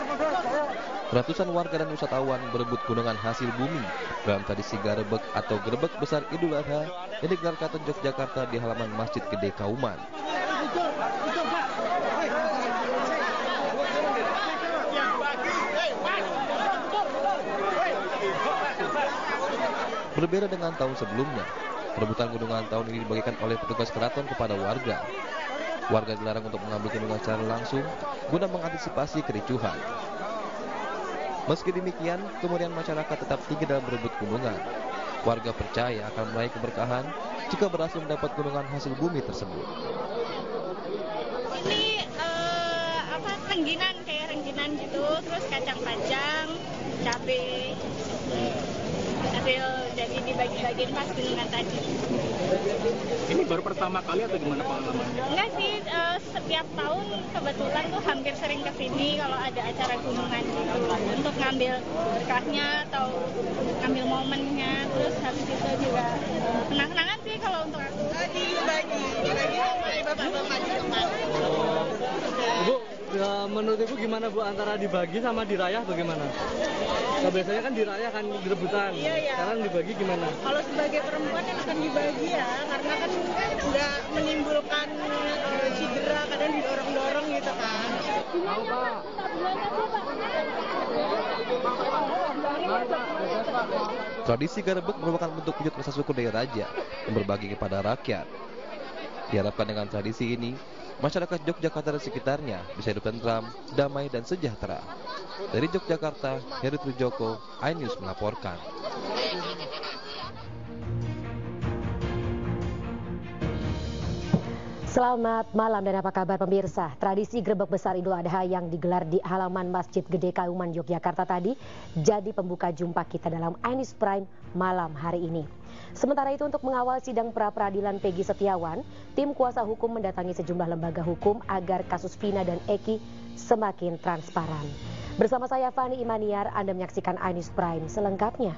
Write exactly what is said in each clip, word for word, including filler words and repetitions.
Ratusan warga dan wisatawan berebut gunungan hasil bumi dalam tradisi garebek atau grebek besar Idul Adha yang digelar Keraton Yogyakarta di halaman Masjid Gede Kauman. Berbeda dengan tahun sebelumnya, perebutan gunungan tahun ini dibagikan oleh petugas keraton kepada warga. Warga dilarang untuk mengambil gunungan secara langsung guna mengantisipasi kericuhan. Meski demikian, kemudian masyarakat tetap tinggi dalam berebut gunungan. Warga percaya akan meraih keberkahan jika berhasil mendapat gunungan hasil bumi tersebut. Ini uh, apa rengginan kayak rengginan gitu, terus kacang panjang, cabai, hasil jadi dibagi-bagiin pas gunungan tadi. Ini baru pertama kali atau gimana pengalamannya? Enggak sih, uh, setiap tahun kebetulan tuh hampir sering kesini kalau ada acara gunungan gitu untuk ngambil berkahnya atau ngambil momennya, terus habis itu juga uh, kenang-kenangan sih kalau untuk aku. Dibagi, dibagi oleh bapak-bapak di depan. Bu, ya, menurut Ibu gimana Bu antara dibagi sama dirayah bagaimana? Nah, biasanya kan dirayah kan rebutan, iya, iya. Sekarang dibagi gimana? Kalau sebagai perempuan yang akan dibagi ya, karena kan nggak menimbulkan uh, cedera, kadang didorong-dorong gitu kan. Mau Pak? Tradisi garebek merupakan bentuk wujud rasa syukur dari raja yang berbagi kepada rakyat. Diharapkan dengan tradisi ini, masyarakat Yogyakarta dan sekitarnya bisa hidup tentram, damai dan sejahtera. Dari Yogyakarta, Heri Trujoko, iNews melaporkan. Selamat malam dan apa kabar pemirsa? Tradisi grebek besar Idul Adha yang digelar di halaman Masjid Gede Kauman Yogyakarta tadi jadi pembuka jumpa kita dalam iNews Prime malam hari ini. Sementara itu untuk mengawal sidang pra-peradilan Peggy Setiawan, tim kuasa hukum mendatangi sejumlah lembaga hukum agar kasus Vina dan Eki semakin transparan. Bersama saya Fani Imaniar, Anda menyaksikan iNews Prime selengkapnya.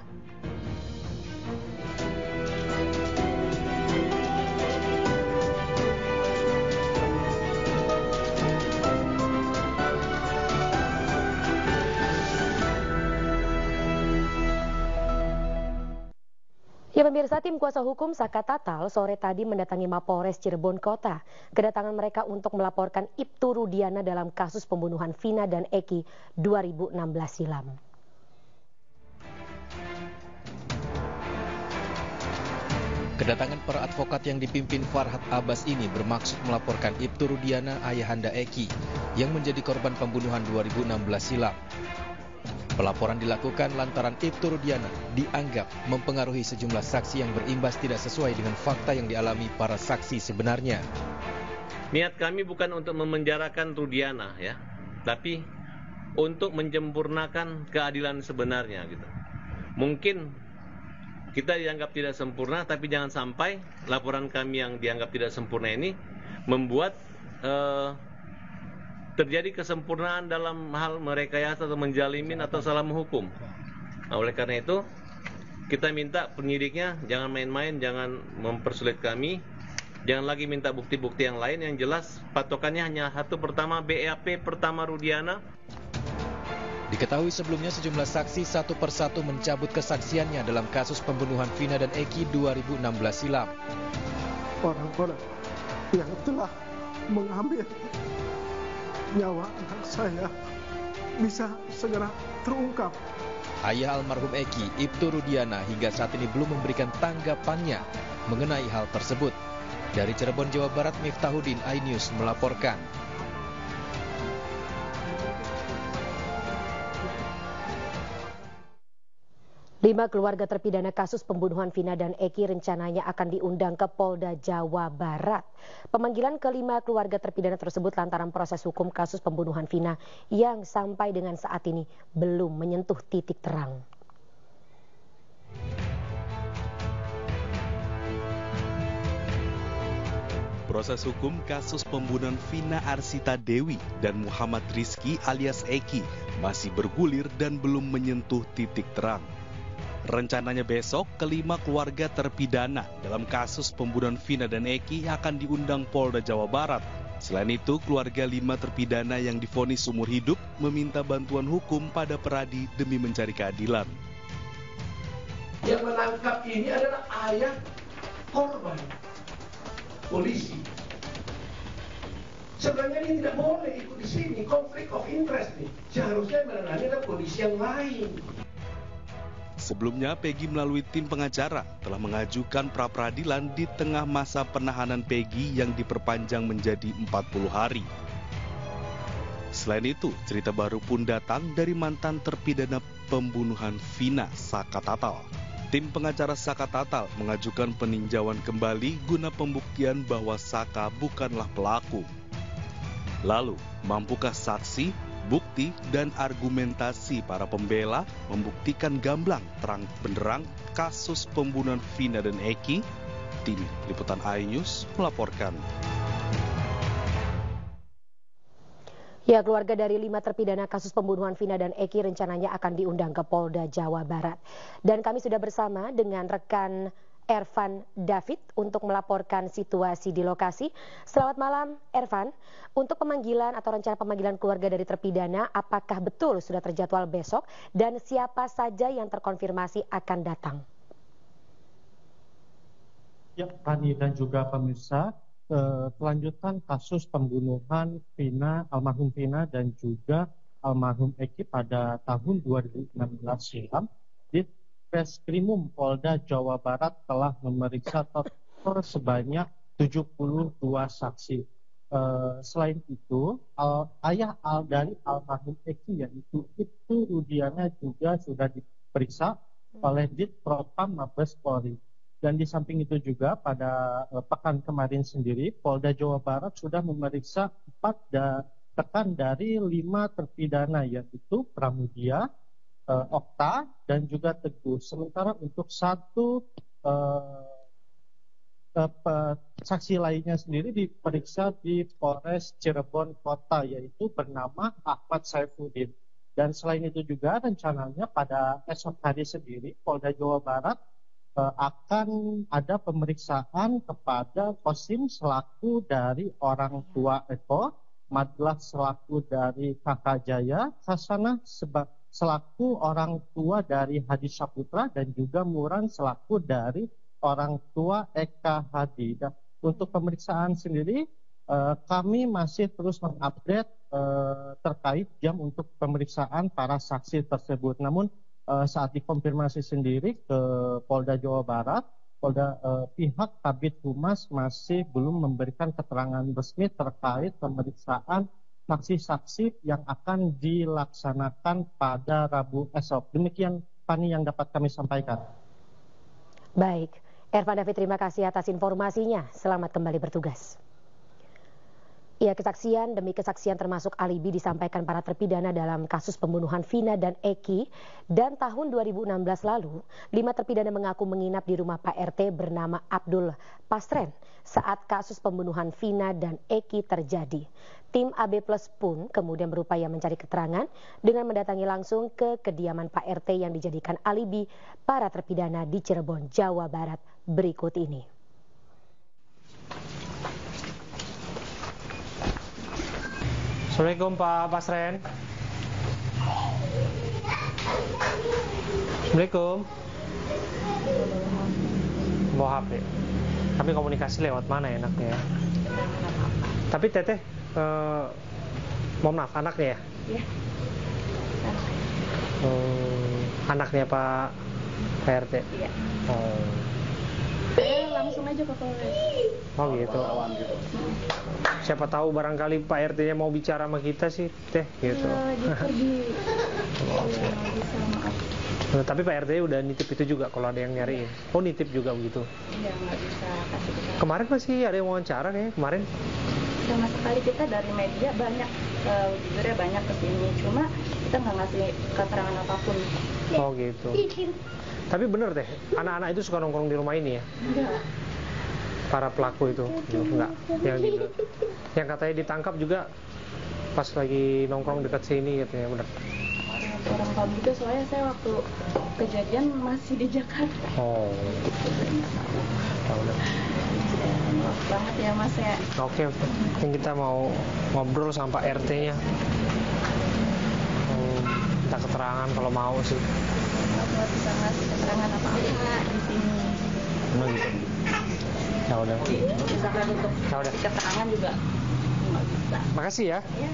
Ya pemirsa, tim kuasa hukum Saka Tatal sore tadi mendatangi Mapolres Cirebon Kota. Kedatangan mereka untuk melaporkan Ibtu Rudiana dalam kasus pembunuhan Vina dan Eki dua ribu enam belas silam. Kedatangan para advokat yang dipimpin Farhad Abbas ini bermaksud melaporkan Ibtu Rudiana ayahanda Eki yang menjadi korban pembunuhan dua ribu enam belas silam. Pelaporan dilakukan lantaran Ibtu Rudiana dianggap mempengaruhi sejumlah saksi yang berimbas tidak sesuai dengan fakta yang dialami para saksi sebenarnya. Niat kami bukan untuk memenjarakan Rudiana ya, tapi untuk menyempurnakan keadilan sebenarnya gitu. Mungkin kita dianggap tidak sempurna, tapi jangan sampai laporan kami yang dianggap tidak sempurna ini membuat uh, terjadi kesempurnaan dalam hal merekayasa atau menjalimin atau salah menghukum. Nah, oleh karena itu kita minta penyidiknya jangan main-main, jangan mempersulit kami, jangan lagi minta bukti-bukti yang lain. Yang jelas patokannya hanya satu, pertama B A P pertama Rudiana. Diketahui sebelumnya sejumlah saksi satu persatu mencabut kesaksiannya dalam kasus pembunuhan Vina dan Eki dua ribu enam belas silam. Orang-orang yang telah mengambil nyawa anak saya bisa segera terungkap. Ayah almarhum Eki, Ibtu Rudiana, hingga saat ini belum memberikan tanggapannya mengenai hal tersebut. Dari Cirebon, Jawa Barat, Miftahudin, iNews melaporkan. Lima keluarga terpidana kasus pembunuhan Vina dan Eki rencananya akan diundang ke Polda Jawa Barat. Pemanggilan kelima keluarga terpidana tersebut lantaran proses hukum kasus pembunuhan Vina yang sampai dengan saat ini belum menyentuh titik terang. Proses hukum kasus pembunuhan Vina Arsita Dewi dan Muhammad Rizki alias Eki masih bergulir dan belum menyentuh titik terang. Rencananya besok, kelima keluarga terpidana dalam kasus pembunuhan Vina dan Eki akan diundang Polda Jawa Barat Selain itu, keluarga lima terpidana yang divonis seumur hidup meminta bantuan hukum pada Peradi demi mencari keadilan. Yang menangkap ini adalah ayah korban, polisi. Sebenarnya ini tidak boleh ikut di sini, konflik of interest nih. Seharusnya menangani adalah polisi yang lain. Sebelumnya, Peggy melalui tim pengacara telah mengajukan pra-peradilan di tengah masa penahanan Peggy yang diperpanjang menjadi empat puluh hari. Selain itu, cerita baru pun datang dari mantan terpidana pembunuhan Vina, Saka Tatal. Tim pengacara Saka Tatal mengajukan peninjauan kembali guna pembuktian bahwa Saka bukanlah pelaku. Lalu, mampukah saksi, bukti, dan argumentasi para pembela membuktikan gamblang terang benderang kasus pembunuhan Vina dan Eki? Tim Liputan iNews melaporkan. Ya, keluarga dari lima terpidana kasus pembunuhan Vina dan Eki rencananya akan diundang ke Polda Jawa Barat. Dan kami sudah bersama dengan rekan Ervan David untuk melaporkan situasi di lokasi. Selamat malam, Ervan. Untuk pemanggilan atau rencana pemanggilan keluarga dari terpidana, apakah betul sudah terjadwal besok dan siapa saja yang terkonfirmasi akan datang? Ya, Fani dan juga pemirsa, eh, kelanjutan kasus pembunuhan Vina, almarhum Vina dan juga almarhum Eki pada tahun dua ribu enam belas silam di Reskrimum Polda Jawa Barat telah memeriksa total sebanyak tujuh puluh dua saksi. Uh, selain itu, al, ayah al dari almarhum Eki yaitu Ibtu Rudiana juga sudah diperiksa oleh Dit Propam Mabes Polri. Dan di samping itu juga pada uh, pekan kemarin sendiri, Polda Jawa Barat sudah memeriksa empat da, rekan dari lima terpidana yaitu Pramudia, Uh, Okta dan juga Teguh. Sementara untuk satu uh, uh, saksi lainnya sendiri diperiksa di Polres Cirebon Kota yaitu bernama Ahmad Saifuddin. Dan selain itu juga rencananya pada esok hari sendiri Polda Jawa Barat uh, akan ada pemeriksaan kepada Kosim selaku dari orang tua Eko, Madlah selaku dari Kakak Jaya, Hasanah sebab selaku orang tua dari Hadi Saputra dan juga Muran selaku dari orang tua Eka Hadi. Dan untuk pemeriksaan sendiri eh, kami masih terus mengupdate eh, terkait jam untuk pemeriksaan para saksi tersebut. Namun eh, saat dikonfirmasi sendiri ke Polda Jawa Barat, Polda eh, pihak Kabid Humas masih belum memberikan keterangan resmi terkait pemeriksaan saksi-saksi yang akan dilaksanakan pada Rabu esok. Demikian Fani yang dapat kami sampaikan. Baik, Ervan David terima kasih atas informasinya. Selamat kembali bertugas. Ya, kesaksian demi kesaksian termasuk alibi disampaikan para terpidana dalam kasus pembunuhan Vina dan Eki. Dan tahun dua ribu enam belas lalu, lima terpidana mengaku menginap di rumah Pak R T bernama Abdul Pasren saat kasus pembunuhan Vina dan Eki terjadi. Tim A B Plus pun kemudian berupaya mencari keterangan dengan mendatangi langsung ke kediaman Pak R T yang dijadikan alibi para terpidana di Cirebon, Jawa Barat berikut ini. Assalamualaikum Pak Pasren. Assalamualaikum. Bawa H P. Tapi komunikasi lewat mana enaknya ya? Tapi Teteh, eh, mohon maaf, anaknya ya? Iya. Hmm, anaknya Pak P R T? Iya. Oh. Eh, langsung aja ke Polres. Oh gitu. Siapa tahu barangkali Pak R T-nya mau bicara sama kita sih, Teh, gitu. Ya, dia pergi. Oh, ya, bisa, maaf. Nah, tapi Pak R T udah nitip itu juga kalau ada yang nyariin. Oh, nitip juga begitu. Iya, nggak bisa kasih kita. Kemarin masih ada yang wawancara kayaknya, kemarin. Sama sekali kita dari media banyak, uh, jujurnya banyak kesini. Cuma kita nggak ngasih keterangan apapun. Oh gitu. Tapi bener Teh, anak-anak itu suka nongkrong di rumah ini ya? Enggak. Para pelaku itu? Enggak. Yang, di, yang katanya ditangkap juga pas lagi nongkrong dekat sini katanya, bener? Orang tahu gitu, soalnya saya waktu kejadian masih di Jakarta. Oh. Oh udah. Maaf banget ya Mas ya. Oke, oke. Mungkin kita mau ngobrol sama Pak R T-nya. Oh, minta keterangan kalau mau sih. Nggak bisa ngasih keterangan apa-apa di sini. Emang gitu. Ya udah. Misalkan untuk Ya udah. keterangan juga nggak bisa. Makasih ya. Ya.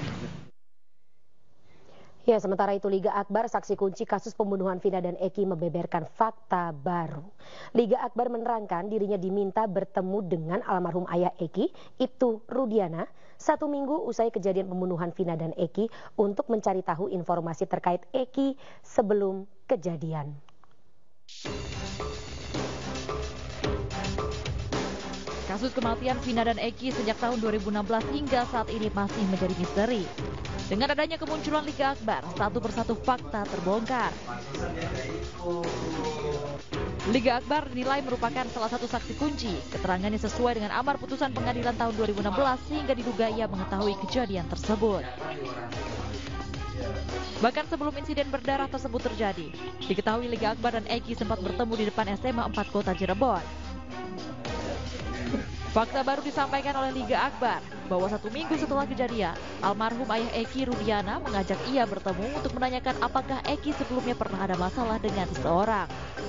Ya, sementara itu Liga Akbar, saksi kunci kasus pembunuhan Vina dan Eki, membeberkan fakta baru. Liga Akbar menerangkan dirinya diminta bertemu dengan almarhum ayah Eki, Ibtu Rudiana, satu minggu usai kejadian pembunuhan Vina dan Eki untuk mencari tahu informasi terkait Eki sebelum kejadian. Kasus kematian Vina dan Eki sejak tahun dua ribu enam belas hingga saat ini masih menjadi misteri. Dengan adanya kemunculan Liga Akbar, satu persatu fakta terbongkar. Liga Akbar dinilai merupakan salah satu saksi kunci. Keterangannya sesuai dengan amar putusan pengadilan tahun dua ribu enam belas sehingga diduga ia mengetahui kejadian tersebut. Bahkan sebelum insiden berdarah tersebut terjadi, diketahui Liga Akbar dan Eki sempat bertemu di depan S M A empat Kota Cirebon. Fakta baru disampaikan oleh Liga Akbar bahwa satu minggu setelah kejadian, almarhum ayah Eki, Rudiana, mengajak ia bertemu untuk menanyakan apakah Eki sebelumnya pernah ada masalah dengan seseorang.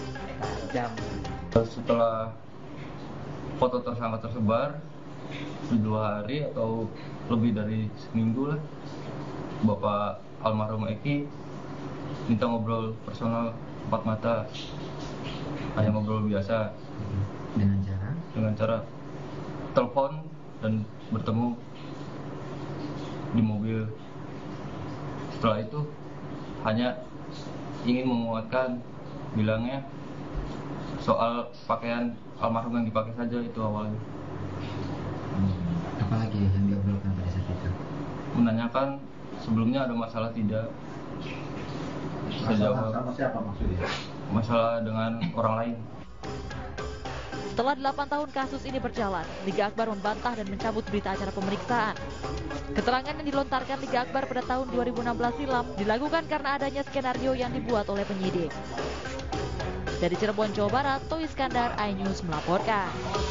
Setelah foto tersangka tersebar di dua hari atau lebih dari seminggu lah, Bapak almarhum Eki minta ngobrol personal empat mata, hanya ngobrol biasa dengan cara dengan cara telepon dan bertemu di mobil. Setelah itu hanya ingin menguatkan, bilangnya soal pakaian almarhum yang dipakai saja itu awalnya. Hmm. Apalagi yang diobrolkan pada saat itu? Menanyakan sebelumnya ada masalah tidak. Masalah sama siapa maksudnya? Masalah dengan orang lain. Setelah delapan tahun kasus ini berjalan, Liga Akbar membantah dan mencabut berita acara pemeriksaan. Keterangan yang dilontarkan Liga Akbar pada tahun dua ribu enam belas silam dilakukan karena adanya skenario yang dibuat oleh penyidik. Dari Cirebon, Jawa Barat, Toy Iskandar, iNews melaporkan.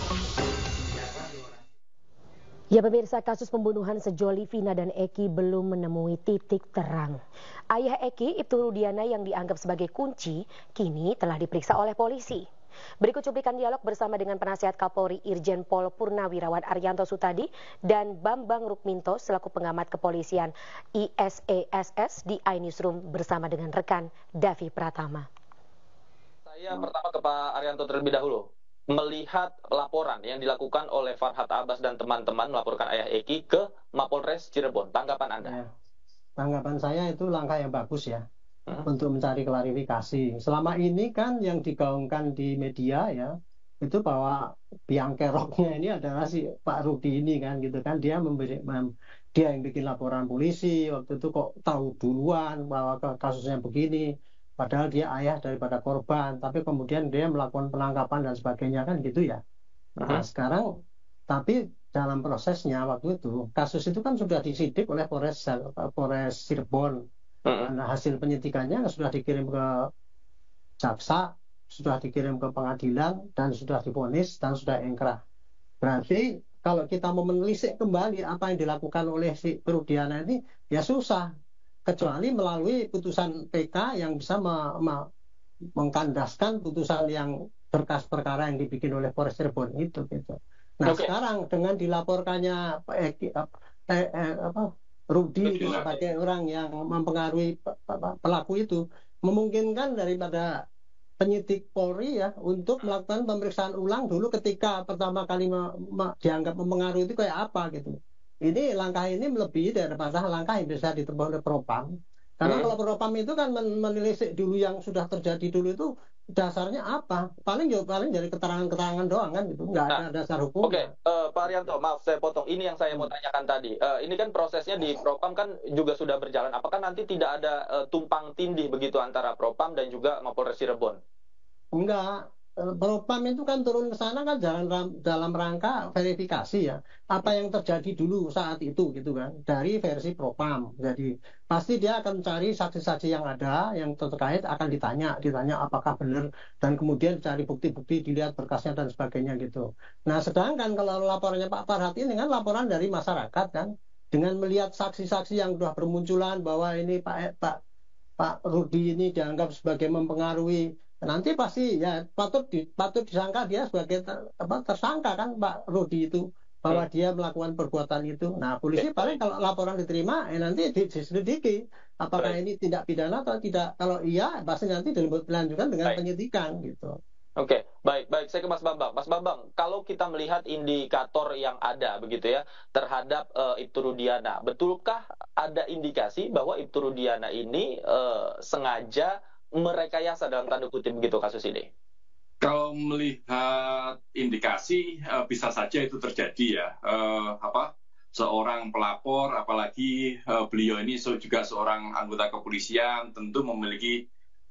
Ya pemirsa, kasus pembunuhan sejoli Vina dan Eki belum menemui titik terang. Ayah Eki, Ibtu Rudiana, yang dianggap sebagai kunci, kini telah diperiksa oleh polisi. Berikut cuplikan dialog bersama dengan penasihat Kapolri Irjen Pol Purnawirawan Arianto Sutadi dan Bambang Rukminto selaku pengamat kepolisian I S E S S di iNewsroom bersama dengan rekan Davi Pratama. Saya pertama ke Pak Arianto terlebih dahulu. Melihat laporan yang dilakukan oleh Farhat Abbas dan teman-teman melaporkan ayah Eki ke Mapolres Cirebon, tanggapan Anda? Ya, tanggapan saya itu langkah yang bagus ya. Untuk mencari klarifikasi. Selama ini kan yang digaungkan di media ya itu bahwa biang keroknya ini adalah si Pak Rudi ini kan gitu kan, dia memberi mem, dia yang bikin laporan polisi waktu itu kok tahu duluan bahwa kasusnya begini, padahal dia ayah daripada korban, tapi kemudian dia melakukan penangkapan dan sebagainya kan gitu ya. Nah, sekarang tapi dalam prosesnya waktu itu kasus itu kan sudah disidik oleh Polres Polres Cirebon. Nah, hasil penyidikannya sudah dikirim ke jaksa, sudah dikirim ke pengadilan, dan sudah divonis dan sudah ingkrah. Berarti kalau kita mau menelisik kembali apa yang dilakukan oleh si Rudiana ini, ya susah. Kecuali melalui putusan P K yang bisa me me mengkandaskan putusan yang berkas perkara yang dibikin oleh Polres Cirebon itu. Gitu. Nah okay. Sekarang dengan dilaporkannya eh, eh, eh, apa? Rudi itu sebagai orang yang mempengaruhi pelaku itu memungkinkan daripada penyidik Polri ya untuk melakukan pemeriksaan ulang dulu ketika pertama kali me, me, dianggap mempengaruhi itu kayak apa gitu. Ini langkah ini melebihi daripada langkah yang bisa ditempuh oleh Propam. Karena hmm. kalau Propam itu kan menelisik dulu yang sudah terjadi dulu itu dasarnya apa? Paling ya paling dari keterangan-keterangan doang kan gitu, nggak nah, ada dasar hukum. Oke, okay. uh, Pak Arianto, maaf saya potong. Ini yang saya mau tanyakan tadi. Uh, ini kan prosesnya di Propam kan juga sudah berjalan. Apakah nanti tidak ada uh, tumpang tindih begitu antara Propam dan juga Mapolres Cirebon? Enggak. Propam itu kan turun ke sana kan dalam dalam rangka verifikasi ya. Apa yang terjadi dulu saat itu gitu kan. Dari versi Propam. Jadi pasti dia akan mencari saksi-saksi yang ada yang terkait akan ditanya, ditanya apakah benar dan kemudian cari bukti-bukti, dilihat berkasnya dan sebagainya gitu. Nah, sedangkan kalau laporannya Pak Farhad ini kan laporan dari masyarakat kan dengan melihat saksi-saksi yang sudah bermunculan bahwa ini Pak Pak Pak Rudi ini dianggap sebagai mempengaruhi. Nanti pasti ya patut di, patut disangka dia sebagai ter, apa, tersangka kan Pak Rudi itu bahwa hmm. dia melakukan perbuatan itu. Nah polisi paling kalau laporan diterima eh, nanti diselidiki apakah Baik. ini tindak pidana atau tidak. Kalau iya pasti nanti dilanjutkan dengan Baik. penyidikan gitu. Oke, baik, baik. Saya ke Mas Bambang. Mas Bambang, kalau kita melihat indikator yang ada begitu ya terhadap uh, Ibtu Rudiana, betulkah ada indikasi bahwa Ibtu Rudiana ini uh, sengaja merekayasa dalam tanda kutip begitu kasus ini? Kalau melihat indikasi uh, bisa saja itu terjadi ya. Uh, apa seorang pelapor, apalagi uh, beliau ini juga seorang anggota kepolisian, tentu memiliki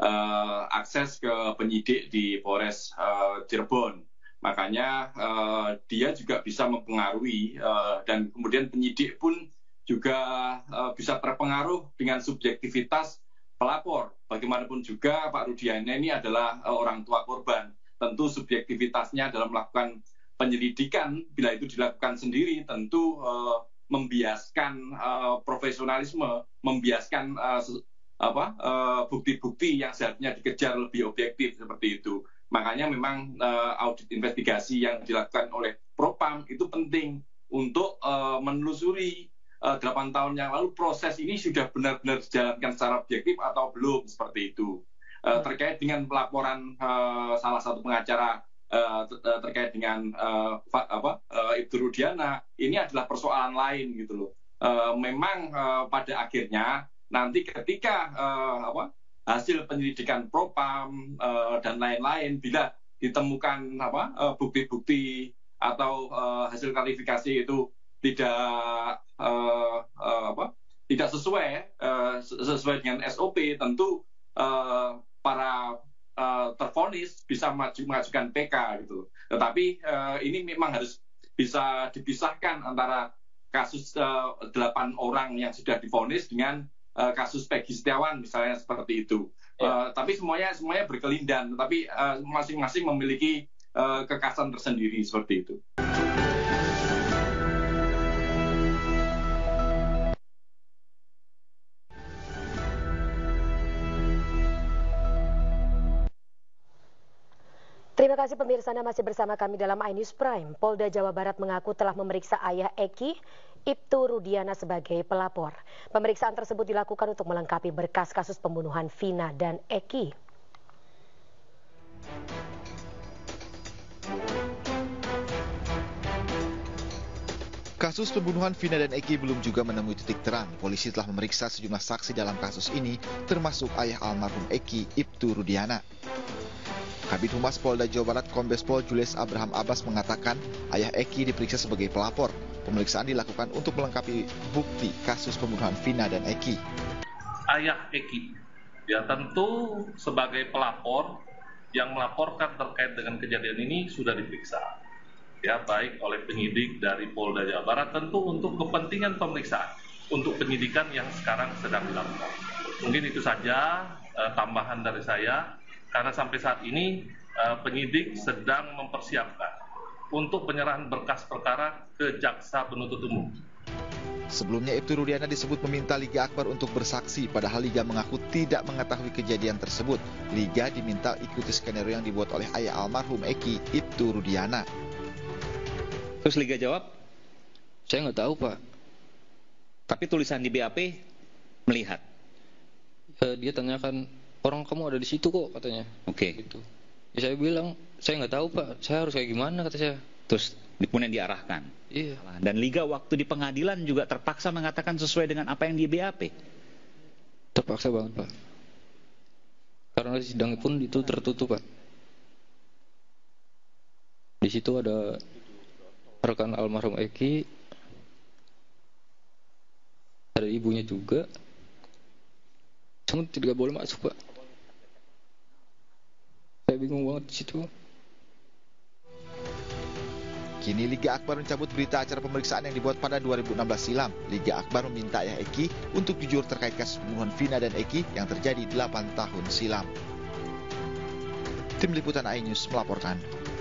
uh, akses ke penyidik di Polres uh, Cirebon. Makanya uh, dia juga bisa mempengaruhi uh, dan kemudian penyidik pun juga uh, bisa terpengaruh dengan subjektivitas pelapor. Bagaimanapun juga Pak Rudiana ini adalah uh, orang tua korban. Tentu subjektivitasnya dalam melakukan penyelidikan, bila itu dilakukan sendiri, tentu uh, membiaskan uh, profesionalisme, membiaskan uh, apa uh, bukti-bukti yang seharusnya dikejar lebih objektif seperti itu. Makanya memang uh, audit investigasi yang dilakukan oleh Propam itu penting untuk uh, menelusuri uh, delapan tahun yang lalu proses ini sudah benar-benar dijalankan secara objektif atau belum, seperti itu. Uh, terkait dengan pelaporan uh, salah satu pengacara uh, terkait dengan uh, apa uh, Ibtu Rudiana, ini adalah persoalan lain gitu loh. Uh, memang uh, pada akhirnya nanti ketika uh, apa hasil penyelidikan Propam uh, dan lain-lain, bila ditemukan apa uh, bukti-bukti atau uh, hasil klarifikasi itu tidak uh, uh, apa tidak sesuai uh, sesuai dengan S O P, tentu uh, para uh, tervonis bisa maju, mengajukan P K gitu. Tetapi uh, ini memang harus bisa dipisahkan antara kasus uh, delapan orang yang sudah divonis dengan uh, kasus Peggy Setiawan misalnya, seperti itu. Ya. Uh, tapi semuanya semuanya berkelindan, tapi uh, masing-masing memiliki uh, kekasan tersendiri seperti itu. Terima kasih pemirsa, Anda masih bersama kami dalam iNews Prime. Polda Jawa Barat mengaku telah memeriksa ayah Eki, Ibtu Rudiana sebagai pelapor. Pemeriksaan tersebut dilakukan untuk melengkapi berkas kasus pembunuhan Vina dan Eki. Kasus pembunuhan Vina dan Eki belum juga menemui titik terang. Polisi telah memeriksa sejumlah saksi dalam kasus ini, termasuk ayah almarhum Eki, Ibtu Rudiana. Kabid Humas Polda Jawa Barat Kombes Pol Julius Abraham Abbas mengatakan ayah Eki diperiksa sebagai pelapor. Pemeriksaan dilakukan untuk melengkapi bukti kasus pembunuhan Vina dan Eki. Ayah Eki, ya tentu sebagai pelapor yang melaporkan terkait dengan kejadian ini sudah diperiksa. Ya, baik oleh penyidik dari Polda Jawa Barat, tentu untuk kepentingan pemeriksaan, untuk penyidikan yang sekarang sedang dilakukan. Mungkin itu saja eh, tambahan dari saya. Karena sampai saat ini uh, penyidik sedang mempersiapkan untuk penyerahan berkas perkara ke jaksa penuntut umum. Sebelumnya Ibtu Rudiana disebut meminta Liga Akbar untuk bersaksi, padahal Liga mengaku tidak mengetahui kejadian tersebut. Liga diminta ikuti skenario yang dibuat oleh ayah almarhum Eki, Ibtu Rudiana. Terus Liga jawab, saya nggak tahu Pak. Tapi tulisan di B A P melihat. Ya, dia tanyakan, orang kamu ada di situ kok katanya. Oke. Okay. Gitu. Ya saya bilang, saya nggak tahu Pak, saya harus kayak gimana kata saya. Terus kemudian diarahkan. Iya. Dan Liga waktu di pengadilan juga terpaksa mengatakan sesuai dengan apa yang di B A P. Terpaksa banget Pak. Karena sidang pun itu tertutup Pak. Di situ ada rekan almarhum Eki, ada ibunya juga. Cuma tidak boleh masuk Pak. Saya bingung banget di situ. Kini Liga Akbar mencabut berita acara pemeriksaan yang dibuat pada dua ribu enam belas silam. Liga Akbar meminta ayah Eki untuk jujur terkait kasus pembunuhan Vina dan Eki yang terjadi delapan tahun silam. Tim Liputan iNews melaporkan.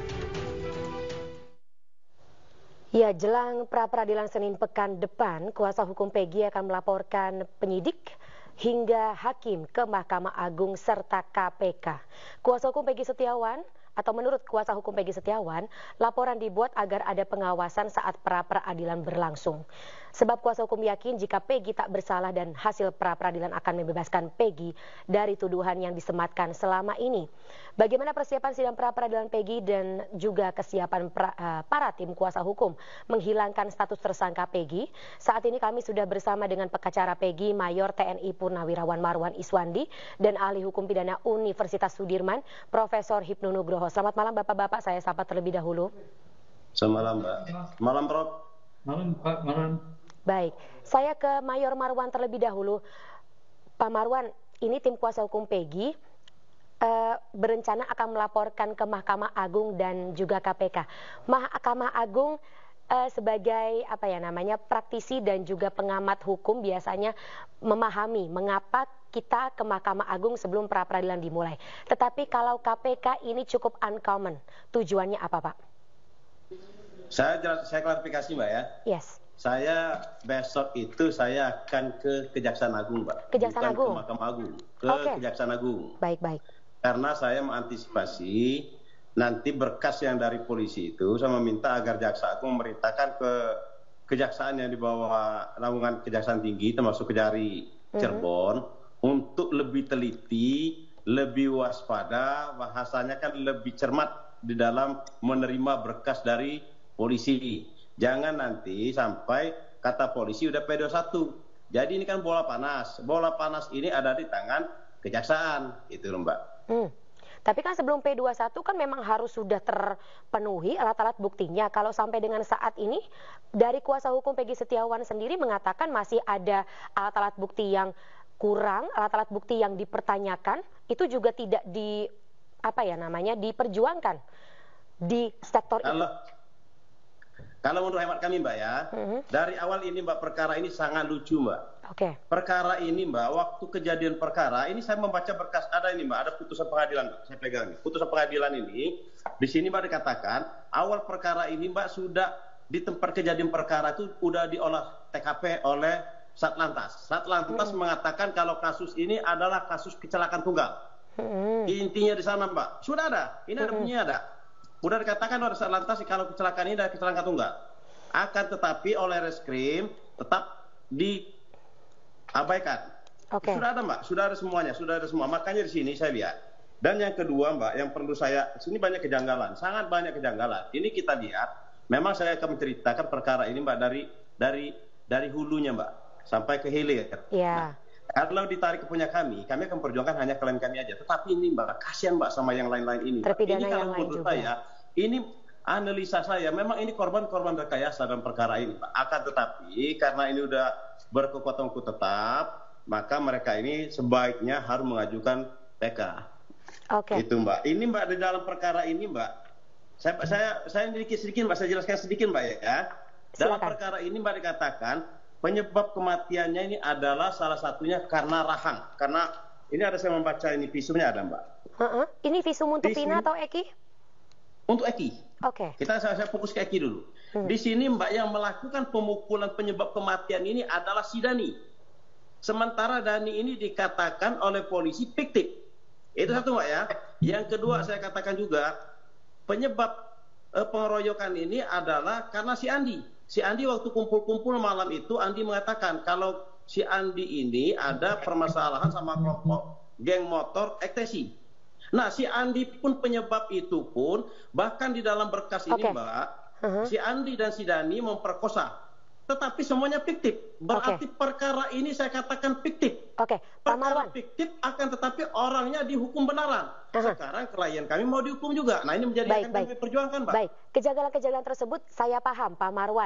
Ya, jelang pra-peradilan Senin pekan depan, kuasa hukum Peggy akan melaporkan penyidik hingga hakim ke Mahkamah Agung serta K P K. Kuasa hukum Peggy Setiawan atau menurut kuasa hukum Peggy Setiawan, laporan dibuat agar ada pengawasan saat pra-peradilan berlangsung. Sebab kuasa hukum yakin jika Peggy tak bersalah dan hasil pra-peradilan akan membebaskan Peggy dari tuduhan yang disematkan selama ini. Bagaimana persiapan sidang pra-peradilan Peggy dan juga kesiapan pra, uh, para tim kuasa hukum menghilangkan status tersangka Peggy? Saat ini kami sudah bersama dengan pengacara Peggy, Mayor T N I Purnawirawan Marwan Iswandi dan ahli hukum pidana Universitas Sudirman, Profesor Hipnu Nugroho. Selamat malam Bapak-bapak, saya sapa terlebih dahulu. Selamat malam Mbak. Malam Prof. Malam Pak, malam. Baik, saya ke Mayor Marwan terlebih dahulu. Pak Marwan, ini tim kuasa hukum Peggy uh, berencana akan melaporkan ke Mahkamah Agung dan juga K P K. Mahkamah Agung uh, sebagai apa ya namanya praktisi dan juga pengamat hukum biasanya memahami mengapa kita ke Mahkamah Agung sebelum pra-peradilan dimulai. Tetapi kalau K P K ini cukup uncommon, tujuannya apa Pak? Saya jelas, saya klarifikasi Mbak ya. Yes. Saya besok itu saya akan ke Kejaksaan Agung, Mbak. Kejaksaan Bukan Agung. ke Mahkamah Agung, ke okay. Kejaksaan Agung. Baik, baik. Karena saya mengantisipasi nanti berkas yang dari polisi itu, saya meminta agar Jaksa Agung memerintahkan ke kejaksaan yang di bawah naungan Kejaksaan Tinggi, termasuk Kejari Cirebon, mm-hmm. untuk lebih teliti, lebih waspada, bahasanya kan lebih cermat di dalam menerima berkas dari polisi. Jangan nanti sampai kata polisi udah P dua puluh satu. Jadi ini kan bola panas. Bola panas ini ada di tangan kejaksaan. Itu loh Mbak. Hmm. Tapi kan sebelum P dua puluh satu kan memang harus sudah terpenuhi alat-alat buktinya. Kalau sampai dengan saat ini, dari kuasa hukum Peggy Setiawan sendiri mengatakan masih ada alat-alat bukti yang kurang, alat-alat bukti yang dipertanyakan, itu juga tidak di, apa ya namanya, diperjuangkan di sektor Halo. ini. Kalau menurut hemat kami Mbak ya, mm-hmm. dari awal ini Mbak perkara ini sangat lucu Mbak. Oke. Okay. Perkara ini Mbak, waktu kejadian perkara ini saya membaca berkas ada ini Mbak, ada putusan pengadilan Mbak, saya pegang ini. Putusan pengadilan ini, di sini Mbak dikatakan awal perkara ini Mbak sudah di tempat kejadian perkara itu sudah diolah T K P oleh Satlantas. Satlantas mm-hmm. mengatakan kalau kasus ini adalah kasus kecelakaan tunggal. Mm-hmm. Intinya di sana Mbak, sudah ada, ini mm-hmm. ada punya ada. Sudah dikatakan oleh Satlantas kalau kecelakaan ini adalah kecelakaan tunggal. Akan tetapi oleh Reskrim tetap diabaikan. Okay. Sudah ada Mbak, sudah ada semuanya, sudah ada semua. Makanya di sini saya lihat. Dan yang kedua Mbak, yang perlu saya, sini banyak kejanggalan, sangat banyak kejanggalan. Ini kita lihat, memang saya akan menceritakan perkara ini Mbak dari dari dari hulunya Mbak sampai ke hilir. Yeah. Nah, kalau ditarik ke punya kami, kami akan perjuangkan hanya klien kami aja. Tetapi ini Mbak, kasihan Mbak sama yang lain-lain ini. Terpidana ini kalau yang menurut saya, ini analisa saya, memang ini korban-korban rekayasa dalam perkara ini Mbak. Akan tetapi, karena ini udah berkekuatan hukum tetap, maka mereka ini sebaiknya harus mengajukan P K. Oke. Okay. Itu Mbak. Ini Mbak, di dalam perkara ini Mbak, saya saya saya sedikit-sedikit Mbak, saya jelaskan sedikit Mbak ya. Dalam Silakan. Perkara ini Mbak dikatakan, penyebab kematiannya ini adalah salah satunya karena rahang. Karena ini ada saya membaca ini visumnya ada Mbak. Uh-uh. Ini visum untuk Visum. Vina atau Eki? Untuk Eki. Oke. Okay. Kita saya, saya fokus ke Eki dulu. Hmm. Di sini Mbak yang melakukan pemukulan penyebab kematian ini adalah si Dani. Sementara Dani ini dikatakan oleh polisi fiktif. Itu satu Mbak ya. Yang kedua saya katakan juga penyebab eh, pengeroyokan ini adalah karena si Andi. Si Andi waktu kumpul-kumpul malam itu, Andi mengatakan kalau si Andi ini ada permasalahan sama kelompok geng motor ekstasi. Nah, si Andi pun penyebab itu pun, bahkan di dalam berkas ini okay. Mbak, uh-huh. si Andi dan si Dani memperkosa. Tetapi semuanya fiktif. Berarti okay. perkara ini saya katakan fiktif. Oke, okay. Pak Marwan. Perkara fiktif akan tetapi orangnya dihukum benaran. Uh-huh. Sekarang klien kami mau dihukum juga. Nah, ini menjadi baik, yang baik. kami perjuangkan, Mbak. Baik, kejanggalan-kejanggalan tersebut saya paham, Pak Marwan.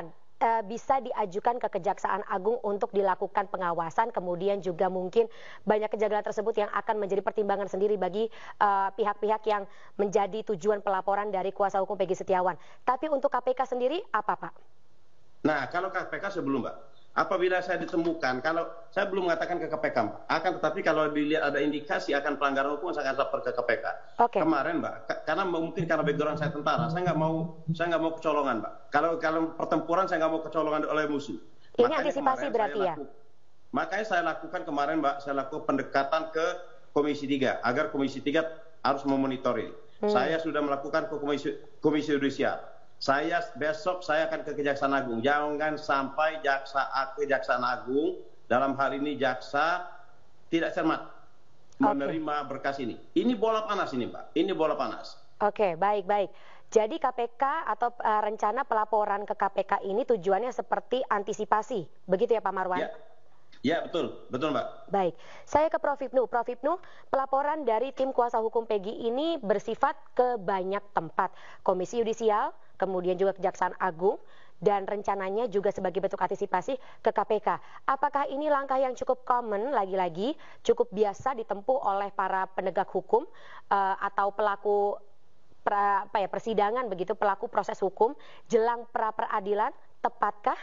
uh, bisa diajukan ke Kejaksaan Agung untuk dilakukan pengawasan, kemudian juga mungkin banyak kejanggalan tersebut yang akan menjadi pertimbangan sendiri bagi pihak-pihak uh, yang menjadi tujuan pelaporan dari kuasa hukum Peggy Setiawan. Tapi untuk K P K sendiri apa, Pak? Nah, kalau K P K sebelum, Mbak, apabila saya ditemukan, kalau saya belum mengatakan ke K P K, Mbak, akan tetapi kalau dilihat ada indikasi akan pelanggaran hukum, saya akan lapor ke K P K. Okay. Kemarin, Mbak, karena mungkin karena background saya tentara, saya nggak mau, saya nggak mau kecolongan, Mbak. Kalau kalau pertempuran saya nggak mau kecolongan oleh musuh. Ini makanya antisipasi berarti ya? Laku, makanya saya lakukan kemarin, Mbak, saya lakukan pendekatan ke Komisi tiga agar Komisi tiga harus memonitor ini. Hmm. Saya sudah melakukan ke Komisi Komisi Yudisial. Saya besok saya akan ke Kejaksaan Agung. Jangan sampai jaksa Kejaksaan Agung dalam hal ini jaksa tidak cermat menerima okay. berkas ini. Ini bola panas ini, Pak. Ini bola panas. Oke, okay, baik baik. Jadi K P K atau uh, rencana pelaporan ke K P K ini tujuannya seperti antisipasi, begitu ya Pak Marwan? Ya. Ya, betul. Betul, Mbak. Baik. Saya ke Prof Ibnu. Prof Ibnu, pelaporan dari tim kuasa hukum Peggy ini bersifat ke banyak tempat. Komisi Yudisial, kemudian juga Kejaksaan Agung, dan rencananya juga sebagai bentuk antisipasi ke K P K. Apakah ini langkah yang cukup common, lagi-lagi cukup biasa ditempuh oleh para penegak hukum uh, atau pelaku pra, apa ya, persidangan, begitu, pelaku proses hukum jelang pra-peradilan, tepatkah?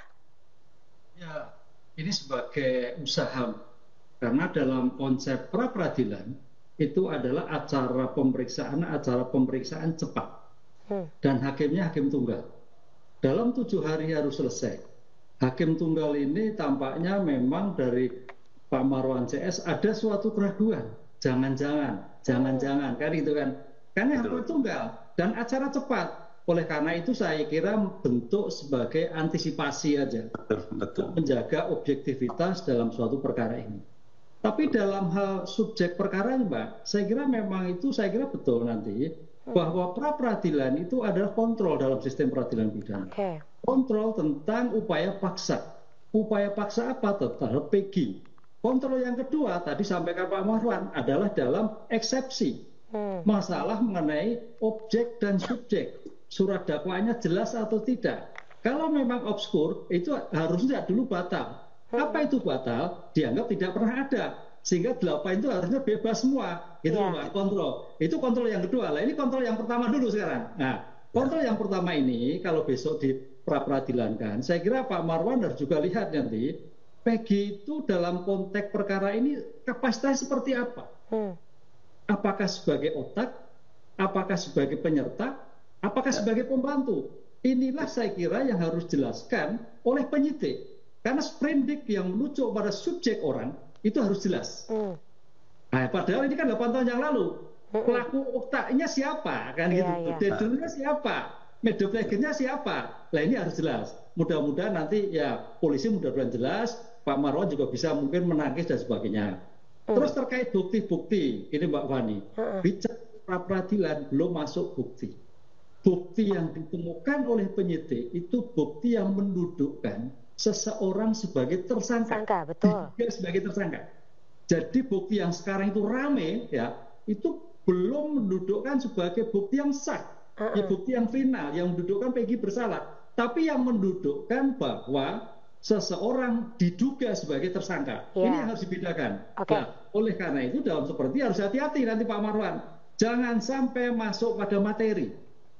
Ya, ini sebagai usaha, karena dalam konsep pra-peradilan itu adalah acara pemeriksaan, acara pemeriksaan cepat. Hmm. Dan hakimnya hakim tunggal. Dalam tujuh hari harus selesai. Hakim tunggal ini tampaknya memang dari Pak Marwan C S ada suatu keraguan. Jangan-jangan, jangan-jangan, kan itu kan. Karena hakim tunggal dan acara cepat. Oleh karena itu saya kira bentuk sebagai antisipasi aja. Betul, betul. Untuk menjaga objektivitas dalam suatu perkara ini. Tapi dalam hal subjek perkara ini, Mbak, saya kira memang itu, saya kira betul nanti, bahwa pra-peradilan itu adalah kontrol dalam sistem peradilan pidana. Okay. Kontrol tentang upaya paksa. Upaya paksa apa? Terhadap Peggy. Kontrol yang kedua, tadi sampaikan Pak Marwan, adalah dalam eksepsi. Hmm. Masalah mengenai objek dan subjek. Surat dakwaannya jelas atau tidak. Kalau memang obskur, itu harusnya dulu batal. Hmm. Apa itu batal? Dianggap tidak pernah ada. Sehingga delapan itu harusnya bebas semua, gitu yeah. Mbak, kontrol. Itu kontrol yang kedua. Lah ini kontrol yang pertama dulu sekarang. Nah, kontrol yang pertama ini kalau besok di pra-peradilankan, saya kira Pak Marwan harus juga lihat nanti Peggy itu dalam konteks perkara ini kapasitas seperti apa? Hmm. Apakah sebagai otak? Apakah sebagai penyerta? Apakah sebagai pembantu? Inilah saya kira yang harus dijelaskan oleh penyidik. Karena sprendik yang menuju pada subjek orang itu harus jelas. Mm. Nah, padahal ini kan delapan tahun yang lalu. Mm-mm. Pelaku otaknya siapa? Kan yeah, gitu. Yeah. Dealernya siapa? Medoplegernya siapa? Nah ini harus jelas. Mudah-mudahan nanti ya polisi mudah-mudahan jelas. Pak Marwan juga bisa mungkin menangkis dan sebagainya. Mm. Terus terkait bukti-bukti, ini Mbak Fani, mm-mm. bicara pra-peradilan belum masuk bukti. Bukti yang ditemukan oleh penyidik itu bukti yang mendudukkan seseorang sebagai tersangka, tersangka betul. sebagai tersangka. Jadi bukti yang sekarang itu rame, ya, itu belum mendudukkan sebagai bukti yang sah, uh-uh. ya, bukti yang final, yang mendudukkan Peggy bersalah. Tapi yang mendudukkan bahwa seseorang diduga sebagai tersangka, yeah. ini yang harus dibedakan. Okay. Nah, oleh karena itu dalam seperti harus hati-hati nanti Pak Marwan, jangan sampai masuk pada materi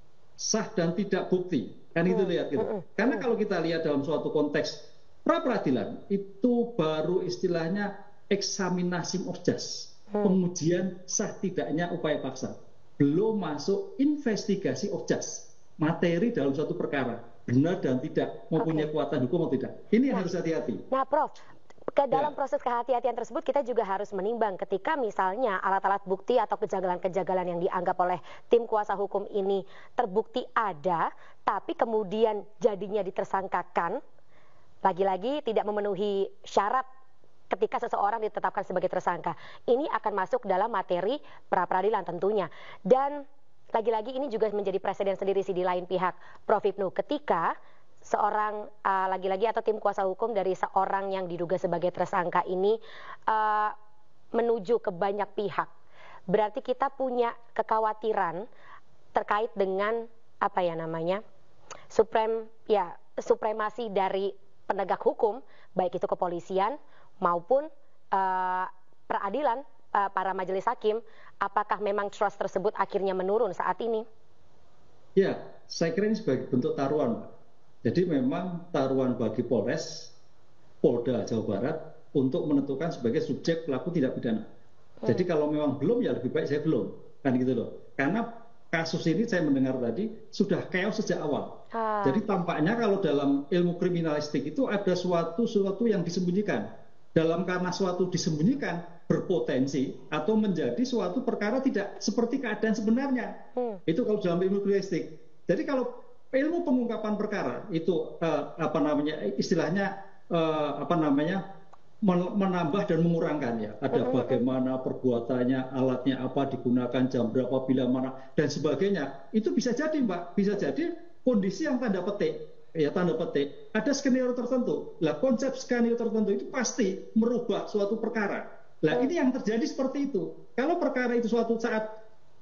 sah dan tidak bukti. Kan itu lihat gitu. Karena kalau kita lihat dalam suatu konteks pra-peradilan itu baru istilahnya eksaminasi orjas, pengujian sah tidaknya upaya paksa. Belum masuk investigasi orjas, materi dalam suatu perkara, benar dan tidak, mempunyai okay. kekuatan hukum atau tidak. Ini yang nah, harus hati-hati. Nah, Prof, ke dalam ya. proses kehati-hatian tersebut kita juga harus menimbang ketika misalnya alat-alat bukti atau kejanggalan-kejanggalan yang dianggap oleh tim kuasa hukum ini terbukti ada, tapi kemudian jadinya ditersangkakan, lagi-lagi tidak memenuhi syarat ketika seseorang ditetapkan sebagai tersangka. Ini akan masuk dalam materi pra-peradilan tentunya. Dan lagi-lagi ini juga menjadi presiden sendiri sih di lain pihak, Prof Ibnu, ketika seorang uh, lagi-lagi atau tim kuasa hukum dari seorang yang diduga sebagai tersangka ini uh, menuju ke banyak pihak. Berarti kita punya kekhawatiran terkait dengan apa ya namanya? Supreme ya supremasi dari penegak hukum, baik itu kepolisian maupun uh, peradilan, uh, para majelis hakim, apakah memang trust tersebut akhirnya menurun saat ini? Ya, saya kira ini sebagai bentuk taruhan. Jadi memang taruhan bagi Polres, Polda Jawa Barat untuk menentukan sebagai subjek pelaku tindak pidana. Hmm. Jadi kalau memang belum, ya lebih baik saya belum, kan gitu loh. Karena kasus ini saya mendengar tadi sudah chaos sejak awal. Ah. Jadi tampaknya kalau dalam ilmu kriminalistik itu ada suatu suatu yang disembunyikan. Dalam karena suatu disembunyikan berpotensi atau menjadi suatu perkara tidak seperti keadaan sebenarnya. Hmm. Itu kalau dalam ilmu kriminalistik. Jadi kalau ilmu pengungkapan perkara itu uh, apa namanya istilahnya uh, apa namanya menambah dan mengurangkan ya. Ada hmm. bagaimana perbuatannya, alatnya apa digunakan, jam berapa, bila mana dan sebagainya. Itu bisa jadi Mbak, bisa jadi kondisi yang tanda petik. Ya tanda petik, ada skenario tertentu. Lah konsep skenario tertentu itu pasti merubah suatu perkara. Lah ini yang terjadi seperti itu. Kalau perkara itu suatu saat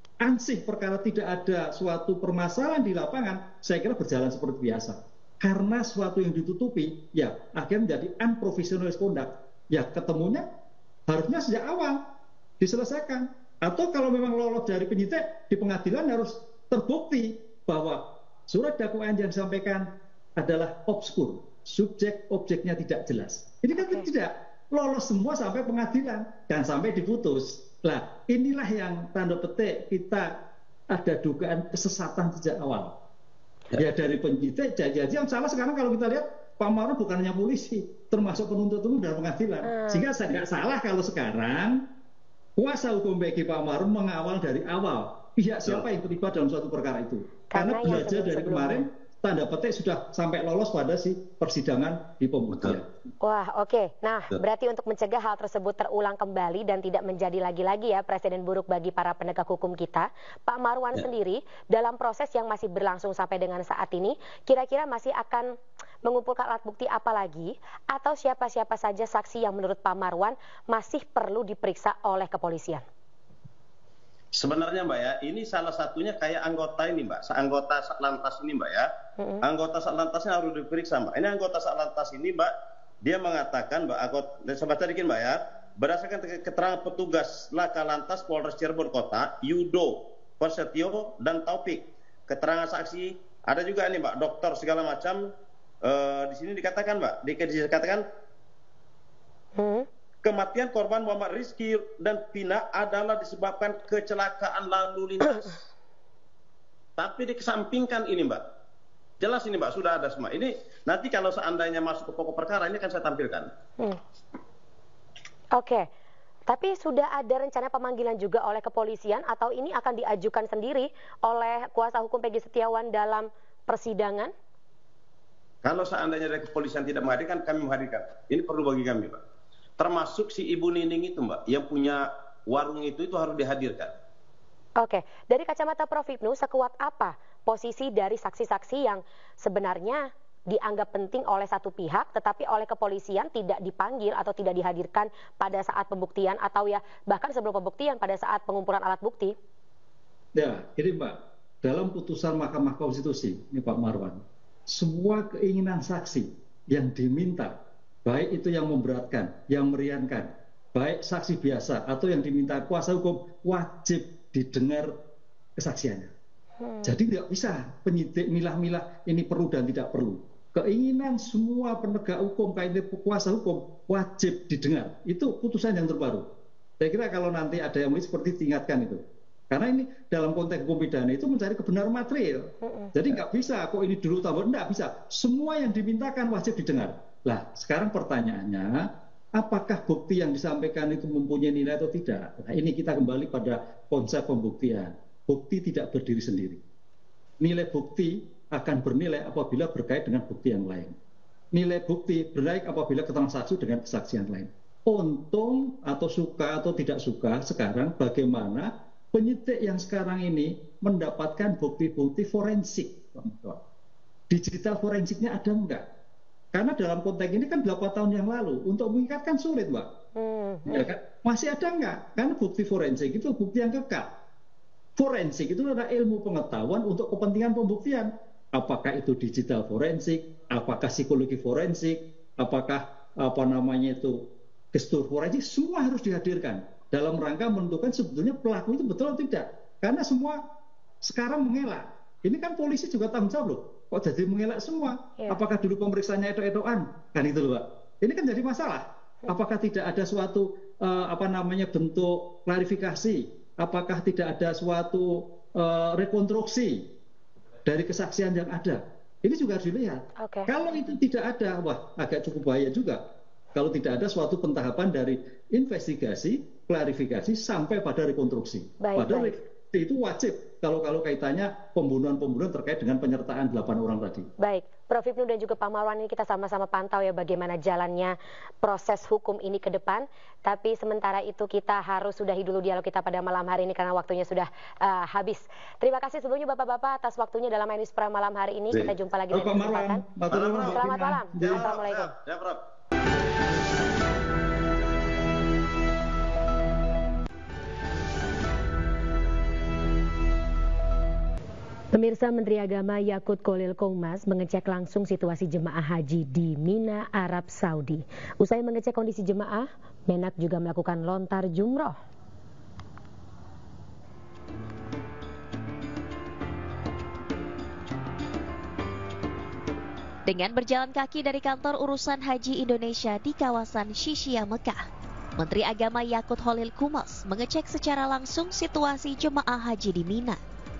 ansih perkara tidak ada suatu permasalahan di lapangan, saya kira berjalan seperti biasa. Karena suatu yang ditutupi, ya akhirnya menjadi unprofessional conduct. Ya ketemunya harusnya sejak awal diselesaikan. Atau kalau memang lolos dari penyidik di pengadilan harus terbukti bahwa surat dakwaan yang disampaikan adalah obskur, subjek objeknya tidak jelas. Ini kan okay. tidak lolos semua sampai pengadilan dan sampai diputus. Lah inilah yang tanda petik kita ada dugaan kesesatan sejak awal. Ya, ya dari penyidik, jadi yang salah sekarang kalau kita lihat Pak Ma'ruf bukan hanya polisi, termasuk penuntut umum dan pengadilan. Hmm. Sehingga saya nggak salah kalau sekarang kuasa hukum bagi Pak Ma'ruf mengawal dari awal pihak siapa yang terlibat dalam suatu perkara itu. Karena, Karena belajar dari kemarin tanda petik sudah sampai lolos pada si persidangan di pembuktian. Wah, oke. Okay. Nah, Betul. berarti untuk mencegah hal tersebut terulang kembali dan tidak menjadi lagi-lagi ya presiden buruk bagi para penegak hukum kita, Pak Marwan ya. sendiri dalam proses yang masih berlangsung sampai dengan saat ini, kira-kira masih akan mengumpulkan alat bukti apa lagi atau siapa-siapa saja saksi yang menurut Pak Marwan masih perlu diperiksa oleh kepolisian? Sebenarnya Mbak ya, ini salah satunya kayak anggota ini Mbak, anggota Satlantas ini Mbak ya. Mm-hmm. Anggota Satlantasnya harus diperiksa Mbak. Ini anggota Satlantas ini Mbak, dia mengatakan Mbak, anggota, saya baca dikit Mbak ya, berdasarkan keterangan petugas Laka Lantas Polres Cirebon Kota, Yudo, Persetio, dan Taufik. Keterangan saksi, ada juga ini Mbak, dokter segala macam, uh, di sini dikatakan Mbak, dikatakan, mm-hmm. kematian korban Muhammad Rizki dan Vina adalah disebabkan kecelakaan lalu lintas. Tapi dikesampingkan ini Mbak. Jelas ini Mbak, sudah ada semua. Ini nanti kalau seandainya masuk ke pokok perkara ini akan saya tampilkan. Hmm. Oke. Okay. Tapi sudah ada rencana pemanggilan juga oleh kepolisian atau ini akan diajukan sendiri oleh kuasa hukum Peggy Setiawan dalam persidangan? Kalau seandainya dari kepolisian tidak menghadirkan, kami menghadirkan. Ini perlu bagi kami Pak. Termasuk si Ibu Nining itu Mbak, yang punya warung itu, itu harus dihadirkan. Oke, dari kacamata Prof Ibnu, sekuat apa posisi dari saksi-saksi yang sebenarnya dianggap penting oleh satu pihak, tetapi oleh kepolisian tidak dipanggil atau tidak dihadirkan pada saat pembuktian, atau ya bahkan sebelum pembuktian pada saat pengumpulan alat bukti? Ya, ini Mbak, dalam putusan Mahkamah Konstitusi, ini Pak Marwan, semua keinginan saksi yang diminta, baik itu yang memberatkan, yang meringankan, baik saksi biasa atau yang diminta kuasa hukum, wajib didengar kesaksiannya. Hmm. Jadi tidak bisa penyidik milah-milah ini perlu dan tidak perlu. Keinginan semua penegak hukum, kayak kuasa hukum, wajib didengar. Itu putusan yang terbaru. Saya kira kalau nanti ada yang seperti diingatkan itu. Karena ini dalam konteks hukum pidana itu mencari kebenaran material. Hmm. Jadi nggak bisa, kok ini dulu tambah, nggak bisa. Semua yang dimintakan wajib didengar. Lah, sekarang pertanyaannya, apakah bukti yang disampaikan itu mempunyai nilai atau tidak? Nah, ini kita kembali pada konsep pembuktian. Bukti tidak berdiri sendiri. Nilai bukti akan bernilai apabila berkait dengan bukti yang lain. Nilai bukti berkait apabila keterangan saksi dengan kesaksian lain. Untung atau suka atau tidak suka, sekarang bagaimana penyidik yang sekarang ini mendapatkan bukti-bukti forensik. Digital forensiknya ada enggak? Karena dalam konteks ini kan delapan tahun yang lalu, untuk mengikat kan sulit, Mbak. Hmm. Ya kan? Masih ada enggak? Karena bukti forensik itu bukti yang kekal. Forensik itu adalah ilmu pengetahuan untuk kepentingan pembuktian. Apakah itu digital forensik, apakah psikologi forensik, apakah apa namanya itu gestur forensik, semua harus dihadirkan dalam rangka menentukan sebetulnya pelaku itu betul atau tidak. Karena semua sekarang mengelak. Ini kan polisi juga tanggung jawab loh. Kok jadi mengelak semua? Ya. Apakah dulu pemeriksaannya edo-edoan? Kan itu loh, Pak. Ini kan jadi masalah. Apakah tidak ada suatu uh, apa namanya bentuk klarifikasi? Apakah tidak ada suatu uh, rekonstruksi dari kesaksian yang ada? Ini juga harus dilihat. Okay. Kalau itu tidak ada, wah agak cukup bahaya juga. Kalau tidak ada suatu pentahapan dari investigasi, klarifikasi sampai pada rekonstruksi. Baik, Padahal baik. Itu wajib kalau kalau kaitannya pembunuhan-pembunuhan terkait dengan penyertaan delapan orang tadi. Baik, Prof Ibnu dan juga Pak Marwan, ini kita sama-sama pantau ya bagaimana jalannya proses hukum ini ke depan. Tapi sementara itu kita harus sudahi dulu dialog kita pada malam hari ini karena waktunya sudah uh, habis. Terima kasih sebelumnya Bapak-Bapak atas waktunya dalam Ainus Prime malam hari ini. Kita jumpa lagi di kesempatan. Selamat malam. Assalamualaikum. Ya, Prof. Pemirsa, Menteri Agama Yakut Khalil Qomas mengecek langsung situasi jemaah haji di Mina, Arab Saudi. Usai mengecek kondisi jemaah, Menak juga melakukan lontar jumroh. Dengan berjalan kaki dari kantor urusan haji Indonesia di kawasan Syishia, Mekah, Menteri Agama Yakut Khalil Qomas mengecek secara langsung situasi jemaah haji di Mina.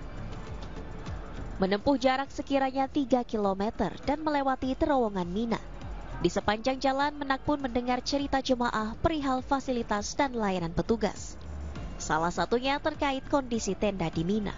Menempuh jarak sekiranya tiga kilometer dan melewati terowongan Mina. Di sepanjang jalan, Menak pun mendengar cerita jemaah perihal fasilitas dan layanan petugas. Salah satunya terkait kondisi tenda di Mina.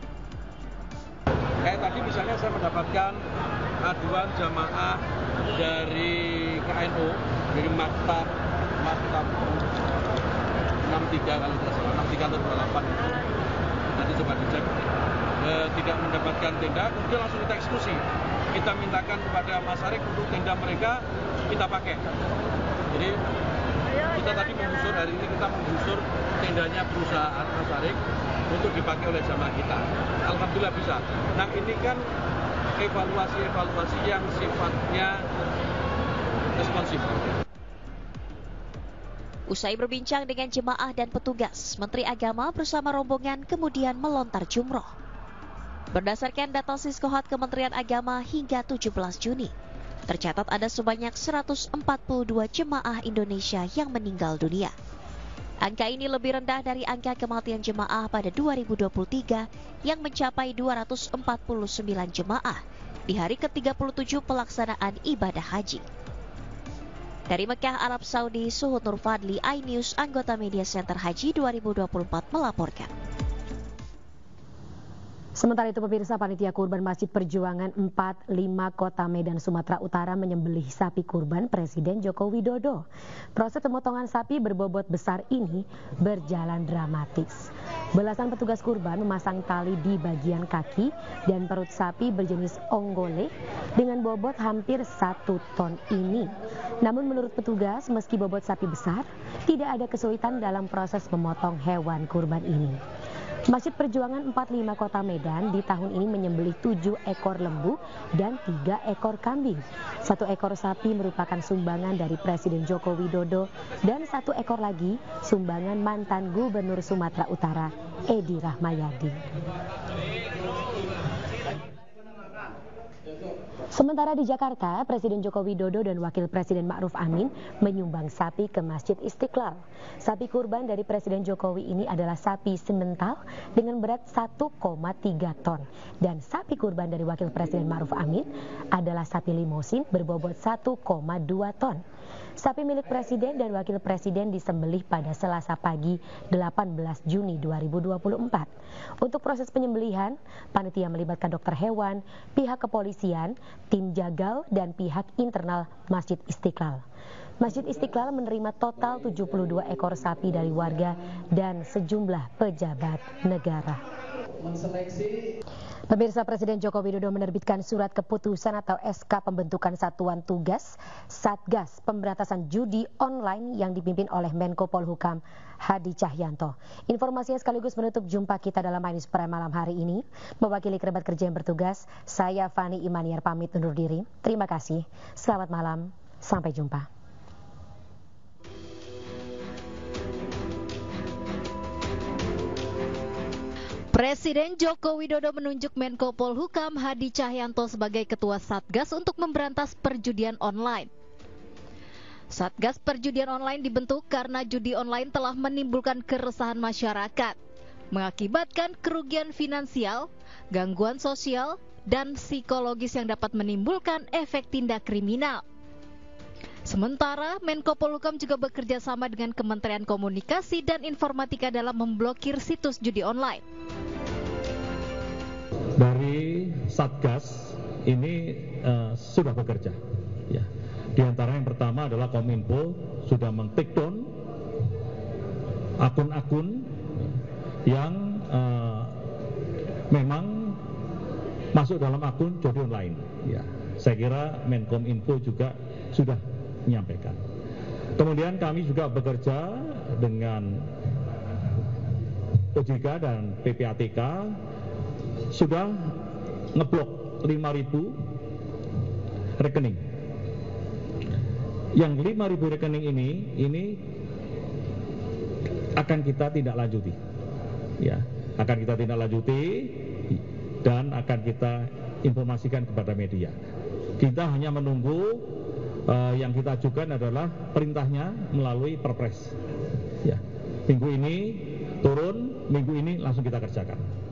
Kayak tadi misalnya saya mendapatkan aduan jamaah dari K N O, dari Maktab, Maktab enam tiga kalau tidak salah, enam tiga atau dua delapan itu. Nanti coba dicek. E, tidak mendapatkan tenda, kemudian langsung kita eksekusi. Kita mintakan kepada Masyarakat untuk tenda mereka kita pakai. Jadi kita tadi menggusur, hari ini kita menggusur tendanya perusahaan Masyarakat untuk dipakai oleh jamaah kita. Alhamdulillah bisa. Nah ini kan evaluasi-evaluasi yang sifatnya responsif. Usai berbincang dengan jemaah dan petugas, Menteri Agama bersama rombongan kemudian melontar jumroh. Berdasarkan data Siskohat Kementerian Agama hingga tujuh belas Juni, tercatat ada sebanyak seratus empat puluh dua jemaah Indonesia yang meninggal dunia. Angka ini lebih rendah dari angka kematian jemaah pada dua ribu dua puluh tiga yang mencapai dua ratus empat puluh sembilan jemaah di hari ke tiga puluh tujuh pelaksanaan ibadah haji. Dari Mekah, Arab Saudi, Suhud Nur Fadli, iNews, anggota Media Center Haji dua ribu dua puluh empat melaporkan. Sementara itu pemirsa, panitia kurban Masjid Perjuangan empat lima Kota Medan, Sumatera Utara menyembelih sapi kurban Presiden Joko Widodo. Proses pemotongan sapi berbobot besar ini berjalan dramatis. Belasan petugas kurban memasang tali di bagian kaki dan perut sapi berjenis onggole dengan bobot hampir satu ton ini. Namun menurut petugas, meski bobot sapi besar, tidak ada kesulitan dalam proses memotong hewan kurban ini. Masjid Perjuangan empat lima Kota Medan di tahun ini menyembelih tujuh ekor lembu dan tiga ekor kambing. Satu ekor sapi merupakan sumbangan dari Presiden Joko Widodo dan satu ekor lagi sumbangan mantan Gubernur Sumatera Utara, Edi Rahmayadi. Sementara di Jakarta, Presiden Joko Widodo dan Wakil Presiden Ma'ruf Amin menyumbang sapi ke Masjid Istiqlal. Sapi kurban dari Presiden Jokowi ini adalah sapi simental dengan berat satu koma tiga ton. Dan sapi kurban dari Wakil Presiden Ma'ruf Amin adalah sapi limosin berbobot satu koma dua ton. Sapi milik Presiden dan Wakil Presiden disembelih pada Selasa pagi delapan belas Juni dua ribu dua puluh empat. Untuk proses penyembelihan, panitia melibatkan dokter hewan, pihak kepolisian, tim jagal, dan pihak internal Masjid Istiqlal. Masjid Istiqlal menerima total tujuh puluh dua ekor sapi dari warga dan sejumlah pejabat negara. menseleksi. Pemirsa, Presiden Joko Widodo menerbitkan surat keputusan atau S K pembentukan Satuan Tugas Satgas Pemberantasan Judi Online yang dipimpin oleh Menko Polhukam Hadi Cahyanto. Informasinya sekaligus menutup jumpa kita dalam Ainus Prime malam hari ini. Mewakili kerabat kerja yang bertugas, saya Fani Imaniar pamit undur diri. Terima kasih. Selamat malam. Sampai jumpa. Presiden Joko Widodo menunjuk Menko Polhukam Hadi Cahyanto sebagai Ketua Satgas untuk memberantas perjudian online. Satgas Perjudian Online dibentuk karena judi online telah menimbulkan keresahan masyarakat, mengakibatkan kerugian finansial, gangguan sosial, dan psikologis yang dapat menimbulkan efek tindak kriminal. Sementara, Menko Polhukam juga bekerja sama dengan Kementerian Komunikasi dan Informatika dalam memblokir situs judi online. Dari Satgas ini uh, sudah bekerja. Ya. Di antara yang pertama adalah Kominfo sudah men-take down akun-akun yang uh, memang masuk dalam akun judi online. Ya. Saya kira Menkominfo juga sudah menyampaikan. Kemudian kami juga bekerja dengan O J K dan P P A T K sudah ngeblok lima ribu rekening. Yang lima ribu rekening ini ini akan kita tindak lanjuti. Ya, akan kita tindak lanjuti dan akan kita informasikan kepada media. Kita hanya menunggu uh, yang kita ajukan adalah perintahnya melalui Perpres. Ya. Minggu ini turun, minggu ini langsung kita kerjakan.